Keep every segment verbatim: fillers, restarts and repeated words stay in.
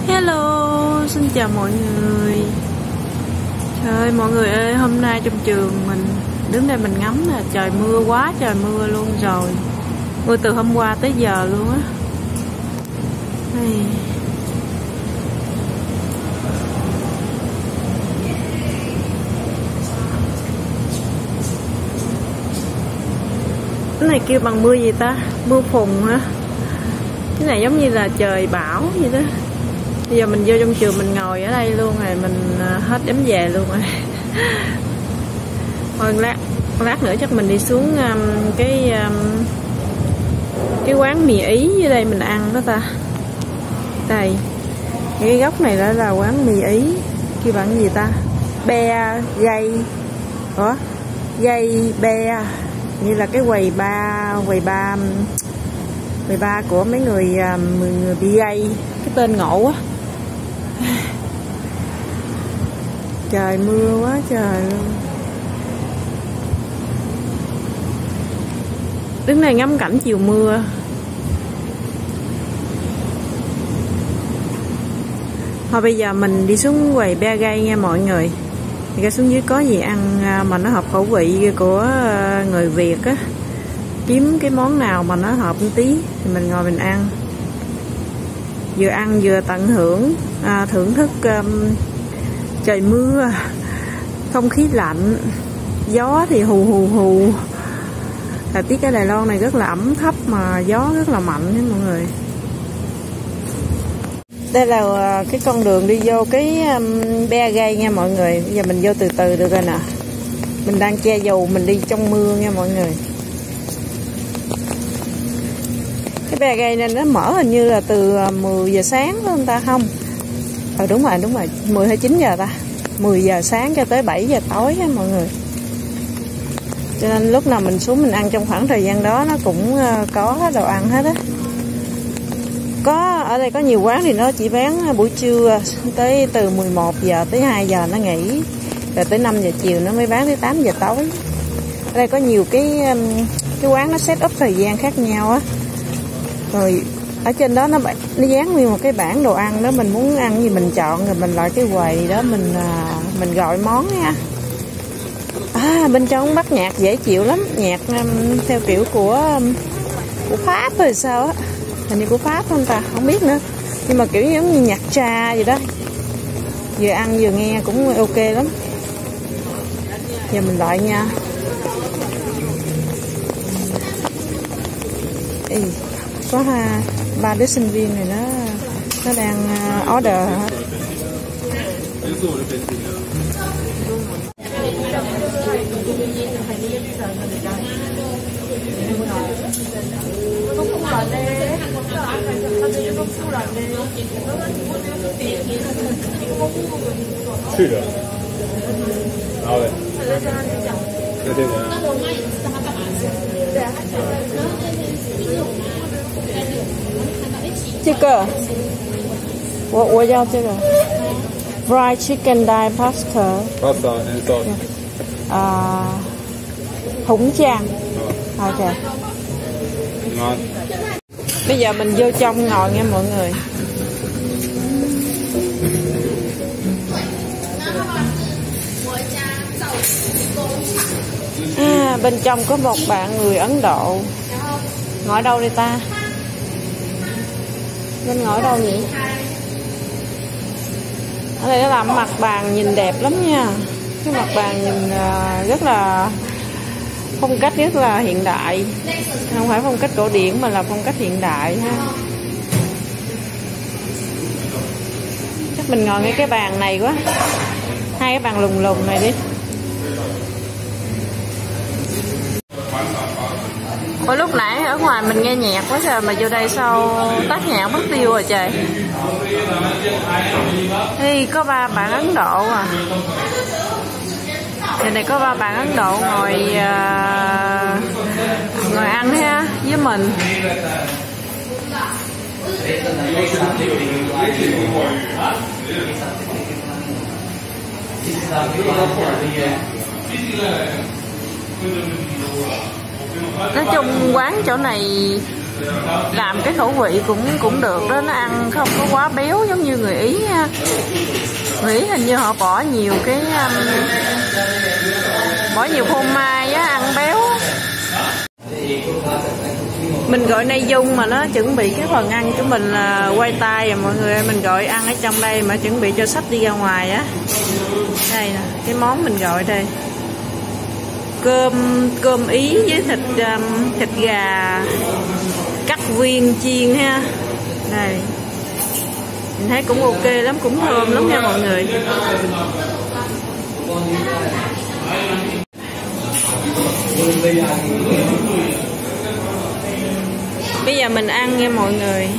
Hello, xin chào mọi người. Trời ơi, mọi người ơi, hôm nay trong trường mình đứng đây mình ngắm nè, trời mưa quá trời mưa luôn rồi. Mưa từ hôm qua tới giờ luôn á. Cái này kêu bằng mưa gì ta? Mưa phùn hả? Cái này giống như là trời bão vậy đó. Bây giờ mình vô trong trường mình ngồi ở đây luôn rồi, mình hết đếm về luôn rồi. Thôi lát lát nữa chắc mình đi xuống um, cái um, cái quán mì Ý dưới đây mình ăn đó ta. Đây, cái góc này đó là quán mì Ý, kêu bằng gì ta? Be gây, ủa? Gây be, như là cái quầy ba quầy ba quầy ba của mấy người người, người bị gây, cái tên ngộ á. Trời mưa quá trời luôn. Đứng này ngắm cảnh chiều mưa. Thôi bây giờ mình đi xuống quầy be gây nha mọi người. Thì ra xuống dưới có gì ăn mà nó hợp khẩu vị của người Việt á. Kiếm cái món nào mà nó hợp một tí thì mình ngồi mình ăn. Vừa ăn vừa tận hưởng, à, thưởng thức um, trời mưa, không khí lạnh, gió thì hù hù hù. Thời tiết cái Đài Loan này rất là ẩm thấp mà gió rất là mạnh đấy mọi người. Đây là cái con đường đi vô cái um, be gây nha mọi người. Bây giờ mình vô từ từ được rồi nè. Mình đang che dù mình đi trong mưa nha mọi người. Cái be gây nên nó mở hình như là từ mười giờ sáng phải không ta? Không. Ờ đúng rồi, đúng rồi, mười hay chín giờ ta? mười giờ sáng cho tới bảy giờ tối á mọi người. Cho nên lúc nào mình xuống mình ăn trong khoảng thời gian đó nó cũng có đồ ăn hết á. Có ở đây có nhiều quán thì nó chỉ bán buổi trưa tới từ mười một giờ tới hai giờ nó nghỉ. Rồi tới năm giờ chiều nó mới bán tới tám giờ tối. Ở đây có nhiều cái cái quán nó set up thời gian khác nhau á. Rồi ở trên đó nó nó dán nguyên một cái bảng đồ ăn đó, mình muốn ăn gì mình chọn rồi mình lại cái quầy đó mình mình gọi món nha. À, bên trong bắt nhạc dễ chịu lắm, nhạc um, theo kiểu của um, của Pháp hay sao á, hình như của Pháp không ta, không biết nữa, nhưng mà kiểu giống như nhạc trà vậy đó, vừa ăn vừa nghe cũng ok lắm. Giờ mình loại nha. Ê, có ha, ba đứa sinh viên này nó nó đang order hả? 去的，然后嘞，那这个， 这个，我我要这个 fried chicken dai pasta pasta and sauce， à, húng chan. Ok. ngon. Bây giờ mình vô trong ngồi nha mọi người. À, bên trong có một bạn người Ấn Độ. Ngồi đâu đây ta? Bên ngồi đâu nhỉ? Ở đây nó làm mặt bàn nhìn đẹp lắm nha. Cái mặt bàn nhìn rất là phong cách rất là hiện đại, không phải phong cách cổ điển mà là phong cách hiện đại ha. Chắc mình ngồi ngay cái bàn này quá, hai cái bàn lùng lùng này đi. Ôi lúc nãy ở ngoài mình nghe nhạc quá trời mà vô đây sao tắt nhạc mất tiêu rồi trời. Thì có ba bạn Ấn Độ à. Giờ này có ba bạn Ấn Độ ngồi uh, ngồi ăn ha với mình. Nói chung quán chỗ này làm cái khẩu vị cũng cũng được đó, nó ăn không có quá béo giống như người Ý ha. Người Ý hình như họ bỏ nhiều cái um, bỏ nhiều phô mai á, ăn béo. Mình gọi Nay Dung mà nó chuẩn bị cái phần ăn của mình là quay tay, mọi người ơi, mình gọi ăn ở trong đây mà chuẩn bị cho sách đi ra ngoài á. Đây nè, cái món mình gọi đây. Cơm cơm Ý với thịt um, thịt gà cắt viên chiên ha. Đây. Mình thấy cũng ok lắm, cũng thơm lắm nha mọi người. Bây giờ mình ăn nha mọi người.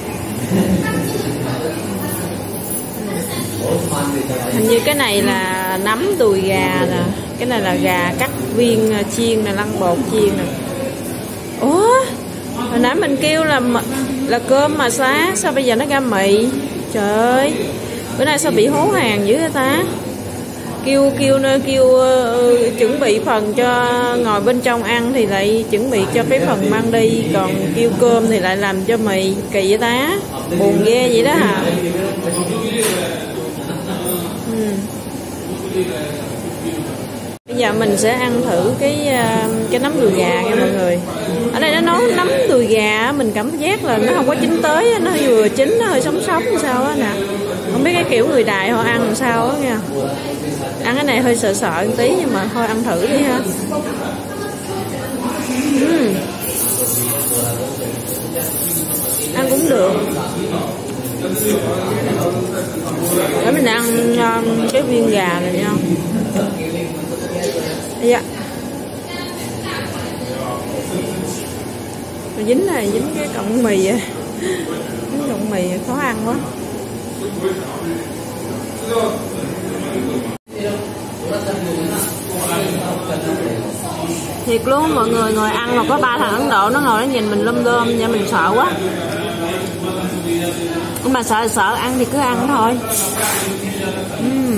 Hình như cái này là nấm đùi gà nè, cái này là gà cắt viên chiên nè, lăn bột chiên nè. Ủa, hồi nãy mình kêu là là cơm mà xá, sao bây giờ nó ra mì? Trời ơi, bữa nay sao bị hố hàng dữ vậy ta? Kêu kêu kêu uh, chuẩn bị phần cho ngồi bên trong ăn thì lại chuẩn bị cho cái phần mang đi, còn kêu cơm thì lại làm cho mì, kỳ vậy ta? Buồn ghê vậy đó hả? Ừ. Bây giờ mình sẽ ăn thử cái cái nấm đùi gà nha mọi người. Ở đây nó nấu nấm đùi gà, mình cảm giác là nó không có chín tới, nó vừa chín, nó hơi sống sống như sao á nè. Không biết cái kiểu người Đài họ ăn làm sao á nha. Ăn cái này hơi sợ sợ một tí nhưng mà thôi ăn thử đi ha. uhm. Ăn cũng được. Để mình ăn um, cái viên gà này nha. Dạ. Nó dính này, dính cái cọng mì à. Dính cọng mì khó ăn quá. Thiệt luôn, mọi người ngồi ăn mà có ba thằng Ấn Độ nó ngồi nó nhìn mình lum lum nha, mình sợ quá. Nhưng mà sợ sợ ăn thì cứ ăn thôi. uhm.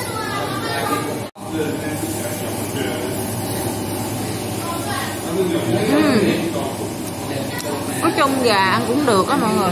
uhm. Nói chung gà ăn cũng được á mọi người.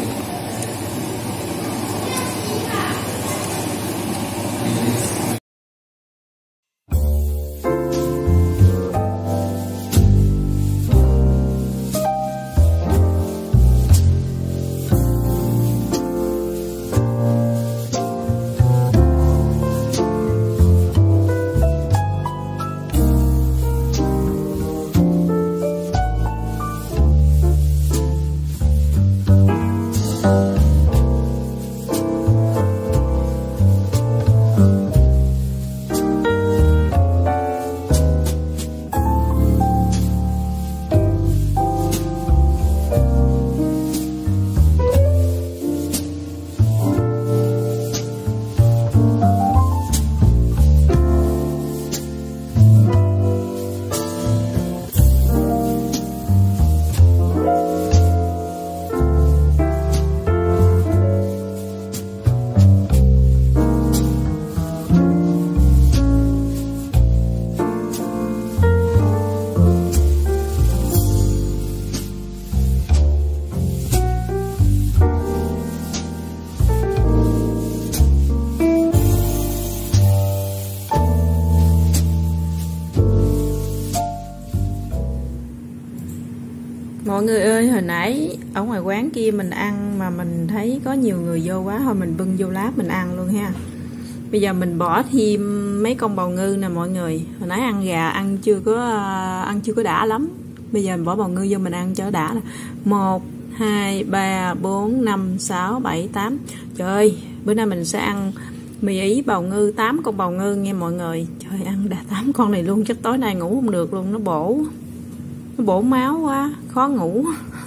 Mọi người ơi, hồi nãy ở ngoài quán kia mình ăn mà mình thấy có nhiều người vô quá, thôi mình bưng vô lát mình ăn luôn ha. Bây giờ mình bỏ thêm mấy con bào ngư nè mọi người. Hồi nãy ăn gà ăn chưa có ăn chưa có đã lắm. Bây giờ mình bỏ bào ngư vô mình ăn cho đã. Một, hai, ba, bốn, năm, sáu, bảy, tám. Trời ơi, bữa nay mình sẽ ăn mì Ý bào ngư, tám con bào ngư nha mọi người. Trời, ăn đã tám con này luôn, chắc tối nay ngủ không được luôn, nó bổ. Nó bổ máu quá, khó ngủ.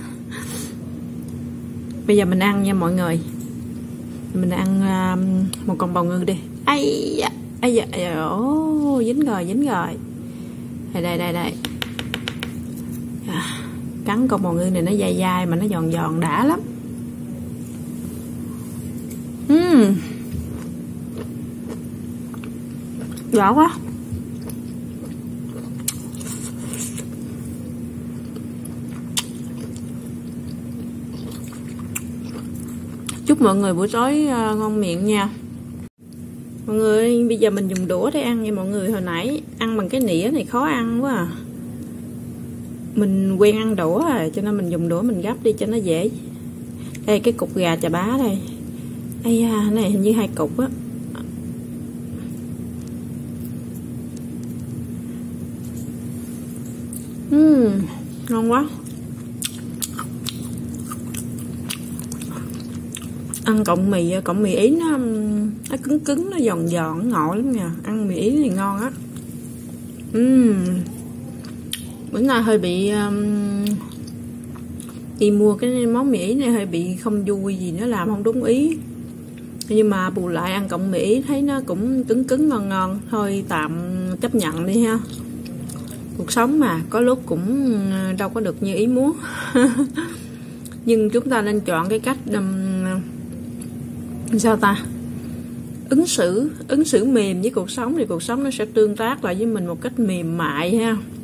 Bây giờ mình ăn nha mọi người. Mình ăn uh, một con bào ngư đi. Ây da, ây da, ây da, oh, dính rồi, dính rồi. Đây, đây, đây, đây. À, cắn con bào ngư này nó dai dai mà nó giòn giòn đã lắm. Uhm. Giỏi quá. Chúc mọi người buổi tối ngon miệng nha. Mọi người, bây giờ mình dùng đũa để ăn nha mọi người. Hồi nãy ăn bằng cái nĩa này khó ăn quá à. Mình quen ăn đũa rồi, cho nên mình dùng đũa mình gắp đi cho nó dễ. Đây cái cục gà chà bá đây. Ây da, này hình như hai cục á. Uhm, ngon quá. Ăn cộng mì, cộng mì Ý nó nó cứng cứng, nó giòn giòn, ngọt lắm nha. Ăn mì Ý thì ngon á. Uhm. Bữa nay hơi bị um, đi mua cái món mì Ý này hơi bị không vui, gì nó làm không đúng ý. Nhưng mà bù lại ăn cộng mì Ý thấy nó cũng cứng cứng ngon ngon. Thôi tạm chấp nhận đi ha. Cuộc sống mà, có lúc cũng đâu có được như ý muốn. Nhưng chúng ta nên chọn cái cách um, sao ta, ứng xử ứng xử mềm với cuộc sống, thì cuộc sống nó sẽ tương tác lại với mình một cách mềm mại ha.